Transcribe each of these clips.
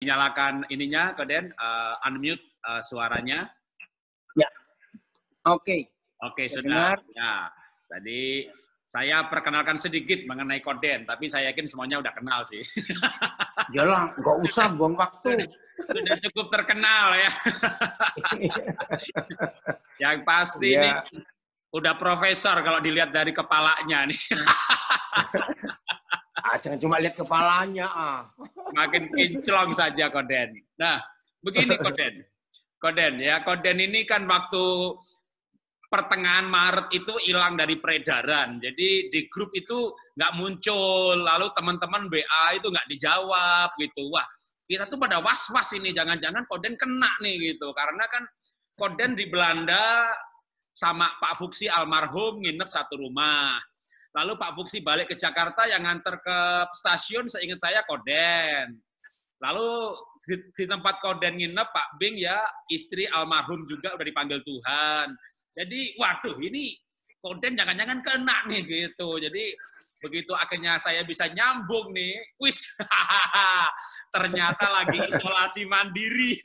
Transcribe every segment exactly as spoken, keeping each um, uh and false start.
dinyalakan ininya, Koden, uh, unmute uh, suaranya. Ya, oke. Okay. Oke, okay, sudah. Ya, jadi saya perkenalkan sedikit mengenai Koden, tapi saya yakin semuanya udah kenal sih. Yalah, nggak usah buang waktu. Sudah, sudah cukup terkenal ya. Yang pasti ya. Ini udah profesor kalau dilihat dari kepalanya nih. Ah, jangan cuma lihat kepalanya. Ah. Makin kinclong saja Koden. Nah, begini Koden. Koden ya, Koden ini kan waktu pertengahan Maret itu hilang dari peredaran. Jadi di grup itu nggak muncul. Lalu teman-teman W A itu nggak dijawab gitu. Wah, kita tuh pada was-was ini. Jangan-jangan Koden kena nih gitu. Karena kan Koden di Belanda sama Pak Fuksi almarhum nginep satu rumah. Lalu Pak Fuksi balik ke Jakarta yang nganter ke stasiun seingat saya Koden. Lalu di, di tempat Koden nginep Pak Bing ya istri almarhum juga udah dipanggil Tuhan. Jadi waduh ini Koden jangan-jangan kena nih gitu. Jadi begitu akhirnya saya bisa nyambung nih, wis ternyata lagi isolasi mandiri.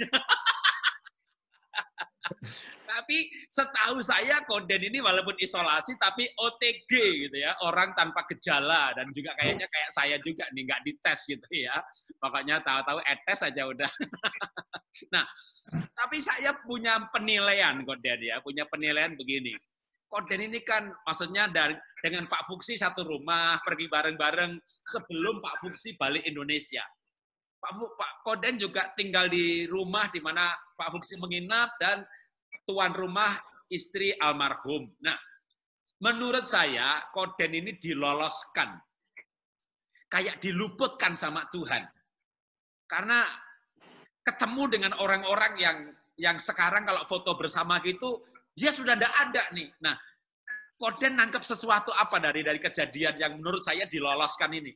Tapi setahu saya Koden ini walaupun isolasi tapi O T G gitu ya, orang tanpa gejala dan juga kayaknya kayak saya juga nih nggak dites gitu ya. Pokoknya tahu-tahu etes aja udah. Nah, tapi saya punya penilaian Koden ya, punya penilaian begini. Koden ini kan maksudnya dari dengan Pak Fuksi satu rumah, pergi bareng-bareng sebelum Pak Fuksi balik Indonesia. Pak, Pak Koden juga tinggal di rumah di mana Pak Fuksi menginap dan tuan rumah istri almarhum. Nah, menurut saya Koden ini diloloskan. Kayak diluputkan sama Tuhan. Karena ketemu dengan orang-orang yang yang sekarang kalau foto bersama gitu, dia sudah tidak ada nih. Nah, Koden nangkep sesuatu apa dari dari kejadian yang menurut saya diloloskan ini?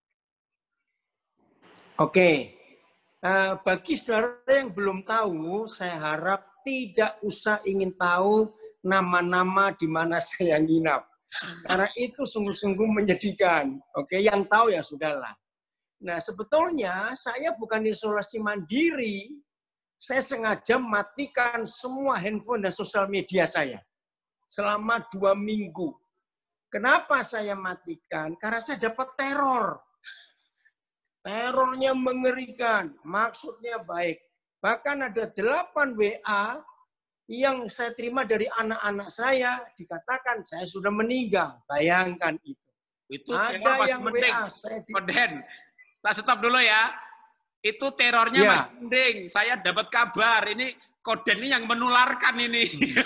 Oke, uh, bagi saudara yang belum tahu, saya harap tidak usah ingin tahu nama-nama di mana saya nginap. Karena itu sungguh-sungguh menyedihkan. Oke, yang tahu ya sudahlah. Nah, sebetulnya saya bukan isolasi mandiri. Saya sengaja matikan semua handphone dan sosial media saya selama dua minggu. Kenapa saya matikan? Karena saya dapat teror. Terornya mengerikan, maksudnya baik. Bahkan ada delapan W A yang saya terima dari anak-anak saya, dikatakan saya sudah meninggal. Bayangkan itu. Itu ada yang W A saya di... Koden, tak stop dulu ya. Itu terornya ya. Masih mending. Saya dapat kabar, ini Koden ini yang menularkan ini.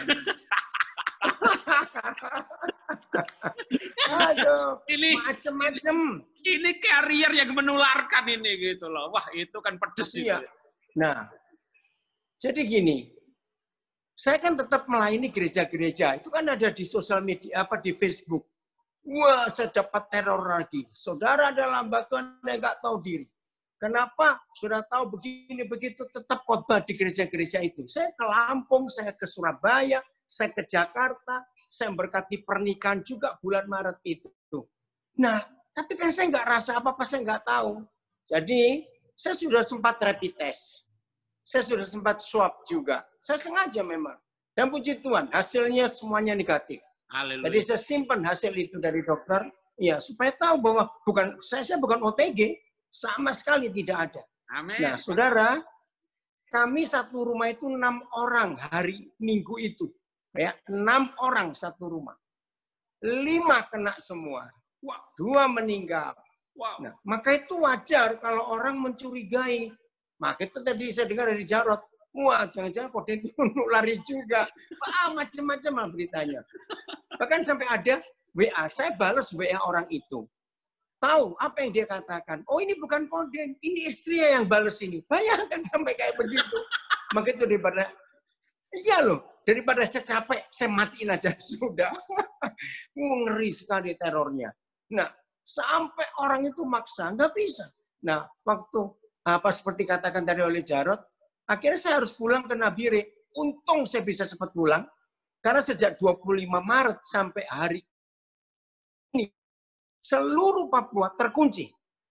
Aduh, ini macem-macem. Ini carrier yang menularkan ini gitu loh. Wah, itu kan pedes iya. itu. Nah, jadi gini, saya kan tetap melayani gereja-gereja. Itu kan ada di sosial media, apa di Facebook. Wah, saya dapat teror lagi. Saudara adalah hamba Tuhan yang nggak tahu diri. Kenapa? Sudah tahu begini begitu tetap khotbah di gereja-gereja itu. Saya ke Lampung, saya ke Surabaya, saya ke Jakarta, saya berkati pernikahan juga bulan Maret itu. Nah, tapi kan saya nggak rasa apa-apa, saya nggak tahu. Jadi, saya sudah sempat rapid test. Saya sudah sempat swab juga. Saya sengaja memang. Dan puji Tuhan, hasilnya semuanya negatif. Haleluya. Jadi saya simpan hasil itu dari dokter, ya supaya tahu bahwa bukan saya, saya bukan O T G, sama sekali tidak ada. Amin. Nah, saudara, kami satu rumah itu enam orang hari Minggu itu. Ya, enam orang satu rumah. Lima kena semua. Wow. Dua meninggal. Wow. Nah, maka itu wajar kalau orang mencurigai. Maka itu tadi saya dengar dari Jarod. Wah, jangan-jangan Koden itu nulari juga. Wah, macam-macam lah beritanya. Bahkan sampai ada W A. Saya balas W A orang itu. Tahu apa yang dia katakan. Oh, ini bukan Koden. Ini istrinya yang balas ini. Bayangkan sampai kayak begitu. Maka itu daripada... Iya loh. Daripada saya capek, saya matiin aja. Sudah. Ngeri sekali terornya. Nah, sampai orang itu maksa, nggak bisa. Nah, waktu apa seperti katakan tadi oleh Jarod, akhirnya saya harus pulang ke Nabire. Untung saya bisa cepat pulang, karena sejak dua puluh lima Maret sampai hari ini, seluruh Papua terkunci.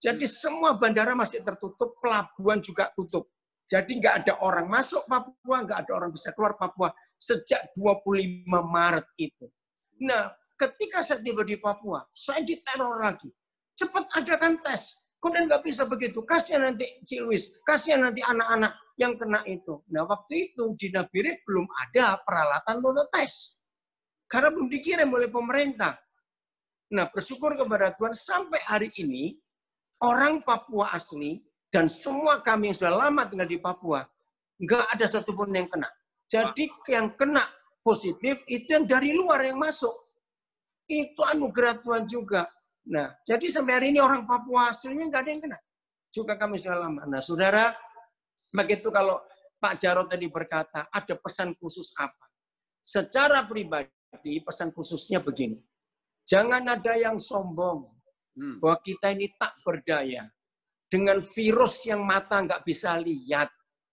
Jadi semua bandara masih tertutup, pelabuhan juga tutup. Jadi nggak ada orang masuk Papua, nggak ada orang bisa keluar Papua sejak dua puluh lima Maret itu. Nah, ketika saya tiba di Papua, saya diteror lagi. Cepat adakan tes. Kemudian nggak bisa begitu. Kasihan nanti Ciluis, kasihan nanti anak-anak yang kena itu. Nah, waktu itu di Nabire belum ada peralatan untuk tes. Karena belum dikirim oleh pemerintah. Nah, bersyukur kepada Tuhan sampai hari ini, orang Papua asli dan semua kami yang sudah lama tinggal di Papua, nggak ada satupun yang kena. Jadi yang kena positif itu yang dari luar yang masuk. Itu anugerah Tuhan juga. Nah, jadi sampai hari ini orang Papua aslinya nggak ada yang kena. Juga kami sudah lama. Nah, saudara, begitu kalau Pak Jarod tadi berkata, ada pesan khusus apa? Secara pribadi, pesan khususnya begini. Jangan ada yang sombong bahwa kita ini tak berdaya. Dengan virus yang mata nggak bisa lihat,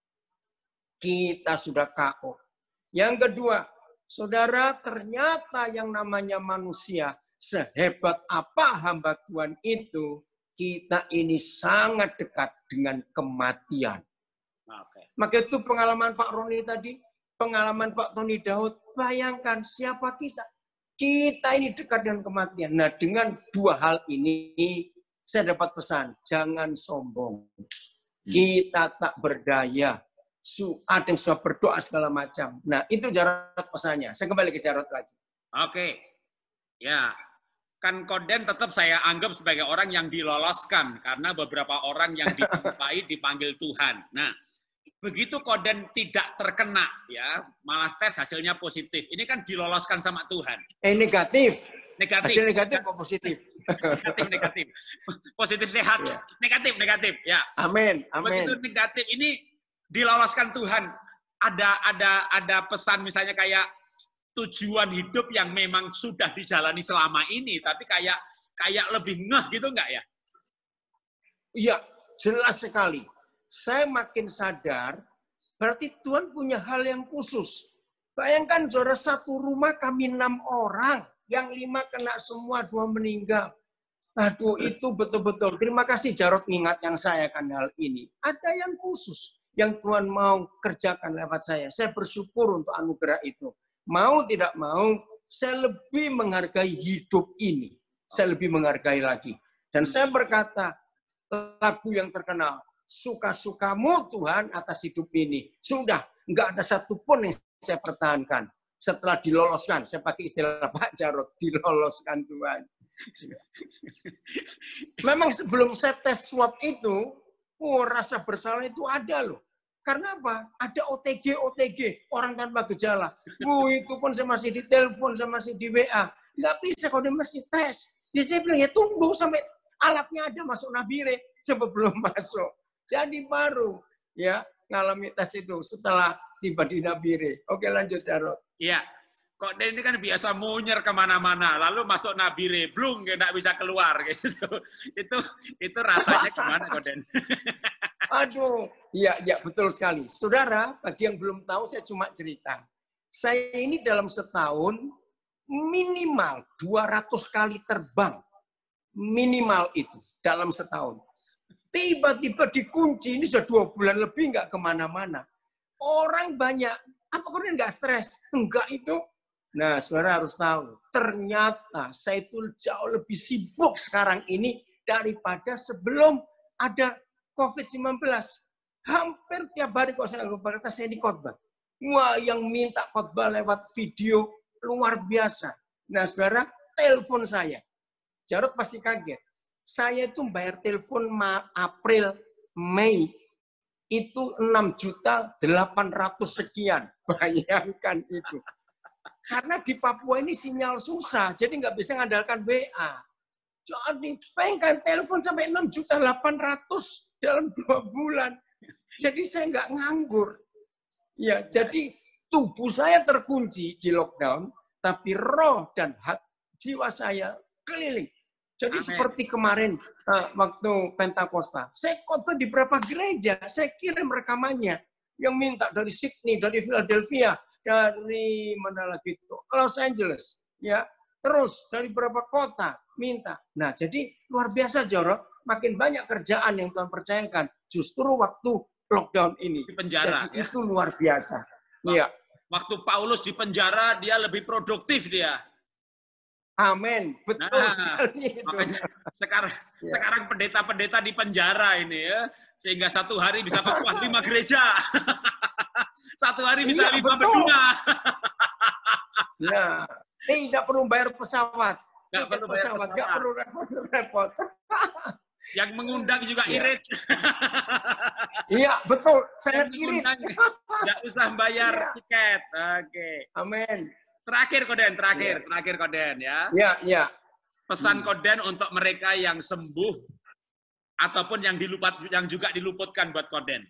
kita sudah K O. Yang kedua, saudara, ternyata yang namanya manusia, sehebat apa hamba Tuhan itu, kita ini sangat dekat dengan kematian. Oke. Maka itu pengalaman Pak Roni tadi, pengalaman Pak Tony Daud, bayangkan siapa kita. Kita ini dekat dengan kematian. Nah, dengan dua hal ini, saya dapat pesan, jangan sombong. Kita tak berdaya. Ada yang sudah berdoa segala macam. Nah, itu Jarod pesannya. Saya kembali ke Jarod lagi. Oke. Ya, kan Koden tetap saya anggap sebagai orang yang diloloskan. Karena beberapa orang yang dijumpai dipanggil Tuhan. Nah, begitu Koden tidak terkena, ya malah tes hasilnya positif. Ini kan diloloskan sama Tuhan. Eh, negatif. Negatif. Hasil negatif kok positif. Negatif, negatif. Positif sehat. Ya. Negatif, negatif. Ya. Amin, amin. Begitu negatif ini diloloskan Tuhan. Ada ada ada pesan misalnya kayak tujuan hidup yang memang sudah dijalani selama ini, tapi kayak kayak lebih ngeh gitu enggak ya? Iya, jelas sekali. Saya makin sadar, berarti Tuhan punya hal yang khusus. Bayangkan, saudara, satu rumah kami enam orang, yang lima kena semua, dua meninggal. Aduh, itu betul-betul. Terima kasih Jarod mengingatkan saya kan hal ini. Ada yang khusus yang Tuhan mau kerjakan lewat saya. Saya bersyukur untuk anugerah itu. Mau tidak mau, saya lebih menghargai hidup ini. Saya lebih menghargai lagi. Dan saya berkata, lagu yang terkenal, suka-sukamu Tuhan atas hidup ini. Sudah, nggak ada satupun yang saya pertahankan. Setelah diloloskan, saya pakai istilah Pak Jarod, diloloskan Tuhan. Memang sebelum saya tes swab itu, oh, rasa bersalah itu ada loh. Karena apa? Ada O T G, O T G, orang tanpa gejala. Oh, itu pun saya masih ditelepon, saya masih di W A. Nggak bisa kalau dia masih tes. Jadi saya bilang, ya tunggu sampai alatnya ada masuk Nabire sebelum masuk. Jadi baru ya ngalami tes itu setelah tiba di Nabire. Oke, lanjut Jarod. Iya, kok ini kan biasa munyer kemana-mana, lalu masuk Nabire, blung, nggak bisa keluar gitu. Itu itu rasanya gimana, Koden? Aduh, iya, iya betul sekali. Saudara, bagi yang belum tahu, saya cuma cerita. Saya ini dalam setahun minimal dua ratus kali terbang, minimal itu dalam setahun. Tiba-tiba dikunci, ini sudah dua bulan lebih nggak kemana-mana. Orang banyak, apa kalian nggak stres? Enggak itu. Nah, saudara harus tahu, ternyata saya itu jauh lebih sibuk sekarang ini daripada sebelum ada covid sembilan belas. Hampir tiap hari kalau saya berkata, saya di khotbah. Wah, yang minta khotbah lewat video luar biasa. Nah, saudara, telepon saya. Jarod pasti kaget. Saya itu bayar telepon April, Mei, itu enam juta delapan ratus sekian. Bayangkan itu. Karena di Papua ini sinyal susah, jadi nggak bisa mengandalkan W A. Jadi pengen telepon sampai enam juta delapan ratus dalam dua bulan. Jadi saya nggak nganggur. Ya, jadi tubuh saya terkunci di lockdown, tapi roh dan hati jiwa saya keliling. Jadi Amen. Seperti kemarin uh, waktu Pentakosta, saya khotbah di beberapa gereja, saya kirim rekamannya yang minta dari Sydney, dari Philadelphia, dari mana lagi itu, Los Angeles, ya, terus dari beberapa kota minta. Nah, jadi luar biasa Jarod, makin banyak kerjaan yang Tuhan percayakan. Justru waktu lockdown ini. Di penjara. Jadi Ya. itu luar biasa. Iya. Waktu Paulus di penjara, dia lebih produktif dia. Amin. Betul Nah, sekali itu. makanya sekarang Ya. sekarang pendeta-pendeta di penjara ini ya, sehingga satu hari bisa khotbah lima gereja. Satu hari bisa Iya, lima betul. benduna. Nah, tidak perlu bayar pesawat. Nggak Tiket perlu bayar pesawat. Nggak pesawat. perlu repot-repot. Yang mengundang juga Ya. irit. Iya, betul. Yang Sangat irit. mengundang nggak usah bayar Iya. tiket. Oke. Amin. Terakhir Koden, terakhir, Iya. terakhir Koden ya. Ya, ya. Pesan Hmm. Koden untuk mereka yang sembuh ataupun yang dilupat, yang juga diluputkan buat Koden.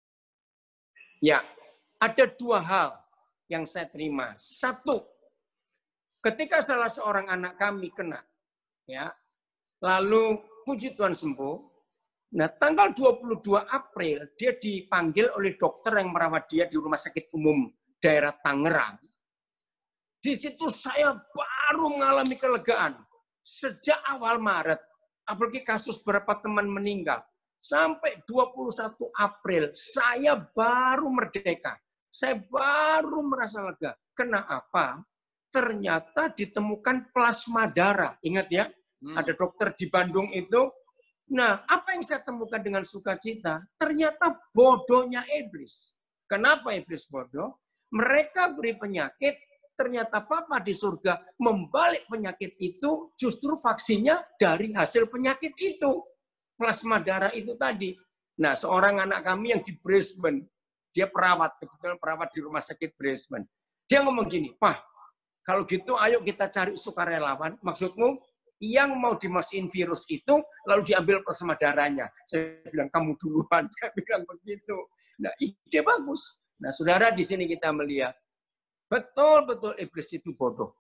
Ya, ada dua hal yang saya terima. Satu, ketika salah seorang anak kami kena, ya, lalu puji Tuhan sembuh. Nah, tanggal dua puluh dua April dia dipanggil oleh dokter yang merawat dia di Rumah Sakit Umum daerah Tangerang. Di situ saya baru mengalami kelegaan. Sejak awal Maret, apalagi kasus beberapa teman meninggal, sampai dua puluh satu April, saya baru merdeka. Saya baru merasa lega. Kenapa? Ternyata ditemukan plasma darah. Ingat ya, Hmm. ada dokter di Bandung itu. Nah, apa yang saya temukan dengan sukacita? Ternyata bodohnya iblis. Kenapa iblis bodoh? Mereka beri penyakit, ternyata Papa di surga membalik penyakit itu, justru vaksinnya dari hasil penyakit itu. Plasma darah itu tadi. Nah, seorang anak kami yang di Brisbane, dia perawat, kebetulan perawat di rumah sakit Brisbane. Dia ngomong gini, Pak, kalau gitu ayo kita cari sukarelawan. Maksudmu, yang mau dimasukin virus itu, lalu diambil plasma darahnya. Saya bilang, kamu duluan. Saya bilang begitu. Nah, ide bagus. Nah, saudara, di sini kita melihat, betul-betul iblis itu bodoh.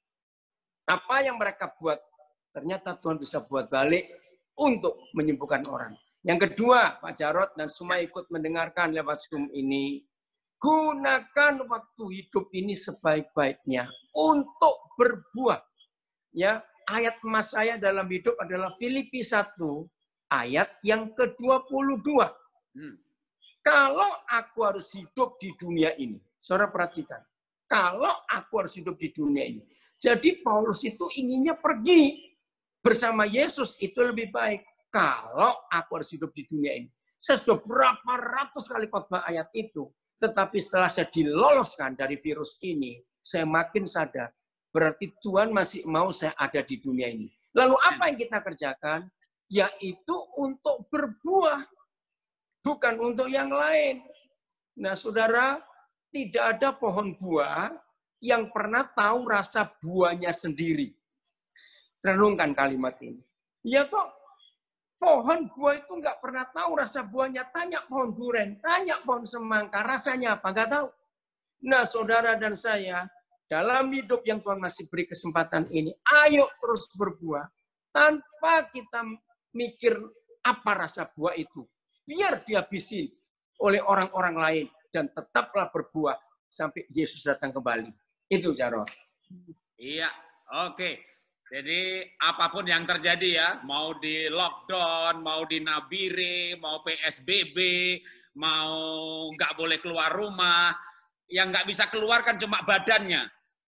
Apa yang mereka buat, ternyata Tuhan bisa buat balik untuk menyembuhkan orang. Yang kedua, Pak Jarod dan semua ikut mendengarkan lewat Zoom ini, gunakan waktu hidup ini sebaik-baiknya untuk berbuah. Ya, ayat emas saya dalam hidup adalah Filipi satu, ayat yang ke dua puluh dua. Hmm. Kalau aku harus hidup di dunia ini, saudara perhatikan, kalau aku harus hidup di dunia ini, jadi Paulus itu inginnya pergi bersama Yesus itu lebih baik. Kalau aku harus hidup di dunia ini, saya sudah berapa ratus kali khotbah ayat itu, tetapi setelah saya diloloskan dari virus ini, saya makin sadar, berarti Tuhan masih mau saya ada di dunia ini. Lalu apa yang kita kerjakan? Yaitu untuk berbuah. Bukan untuk yang lain. Nah, saudara, tidak ada pohon buah yang pernah tahu rasa buahnya sendiri. Renungkan kalimat ini. Ya toh, pohon buah itu nggak pernah tahu rasa buahnya. Tanya pohon duren, tanya pohon semangka, rasanya apa? Nggak tahu. Nah, saudara dan saya, dalam hidup yang Tuhan masih beri kesempatan ini, ayo terus berbuah. Tanpa kita mikir apa rasa buah itu. Biar dihabisin oleh orang-orang lain. Dan tetaplah berbuah sampai Yesus datang kembali. Itu, Jarod. Iya, oke. Jadi apapun yang terjadi ya, mau di lockdown, mau di Nabire, mau P S B B, mau nggak boleh keluar rumah, yang nggak bisa keluar kan cuma badannya.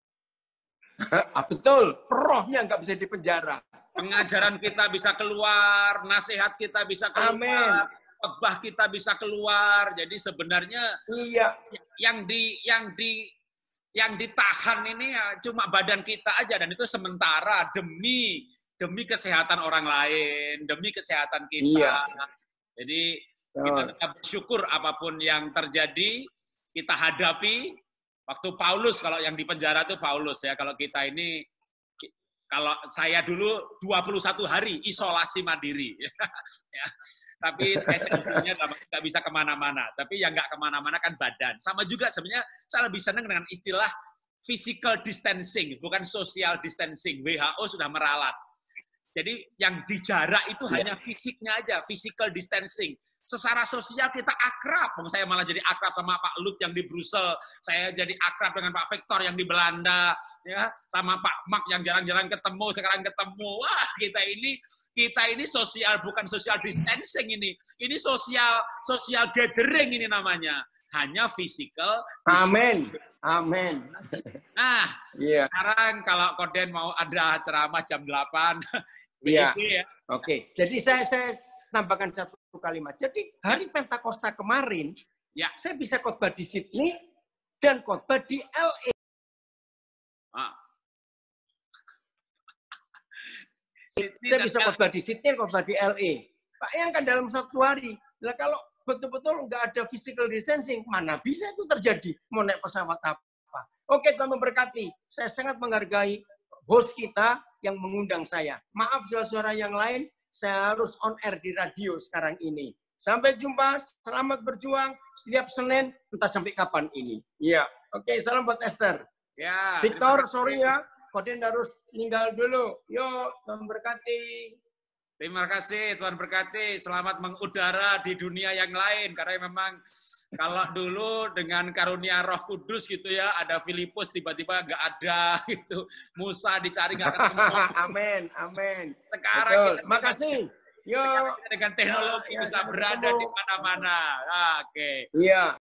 Ah, betul, rohnya nggak bisa dipenjara. Pengajaran kita bisa keluar, nasihat kita bisa keluar, Amin. khotbah kita bisa keluar. Jadi sebenarnya Iya. yang di yang di yang ditahan ini ya cuma badan kita aja, dan itu sementara demi demi kesehatan orang lain, demi kesehatan kita. Iya. Jadi kita Oh. tetap bersyukur apapun yang terjadi, kita hadapi. Waktu Paulus, kalau yang di penjara itu Paulus ya, kalau kita ini, kalau saya dulu dua puluh satu hari isolasi mandiri. Ya. Tapi esensinya nggak bisa kemana-mana. Tapi yang nggak kemana-mana kan badan. Sama juga sebenarnya saya lebih senang dengan istilah physical distancing, bukan social distancing. W H O sudah meralat. Jadi yang dijarak itu Ya. hanya fisiknya aja, physical distancing. secara sosial kita akrab. Saya malah jadi akrab sama Pak Lut yang di Brussel, saya jadi akrab dengan Pak Victor yang di Belanda, ya, sama Pak Mak yang jarang-jarang ketemu, sekarang ketemu. Wah, kita ini kita ini sosial, bukan social distancing ini. Ini sosial sosial gathering ini namanya. Hanya physical. Amin. Amin. Nah, yeah. Sekarang kalau Koden mau ada ceramah jam delapan, iya. ya. Oke. Okay. Jadi saya saya tambahkan satu kalimat. Jadi hari Pentakosta kemarin, ya, saya bisa khotbah di Sydney dan khotbah di L A. Ah. Saya bisa khotbah di Sydney, khotbah di L A. Bayangkan dalam satu hari. Lah kalau betul-betul nggak ada physical distancing, mana bisa itu terjadi? Mau naik pesawat apa? Oke, Tuhan memberkati. Saya sangat menghargai host kita yang mengundang saya. Maaf saudara-saudara yang lain, saya harus on air di radio sekarang ini. Sampai jumpa, selamat berjuang setiap Senin, entah sampai kapan ini. Iya, oke, salam buat Esther. Ya, Victor, sorry ya, Koden harus tinggal dulu. Yuk, Tuhan memberkati. Terima kasih, Tuhan berkati. Selamat mengudara di dunia yang lain. Karena memang kalau dulu dengan karunia Roh Kudus gitu ya, ada Filipus tiba-tiba nggak ada gitu. Musa dicari nggak ketemu. Amin, amin. Sekarang Betul. kita makasih. Yo, dengan teknologi ya, bisa ya, berada ketemu. di mana-mana. Nah, oke. Okay. Iya.